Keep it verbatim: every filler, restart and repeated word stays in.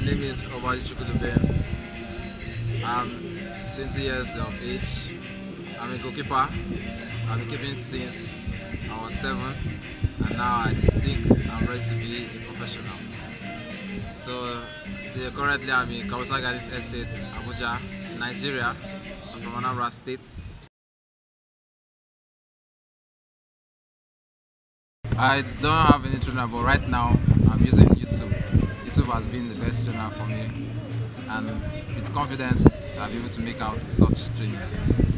name is Goalkeeper. I'm twenty years of age. I'm a goalkeeper. I've been keeping since I was seven, and now I think I'm ready to be a professional. So currently I'm in Kawasaga Estate, Abuja, Nigeria. I'm from Anambra State. I don't have any trainer, but right now I'm using YouTube. YouTube has been the best trainer for me, and with confidence I'll be able to make out such training.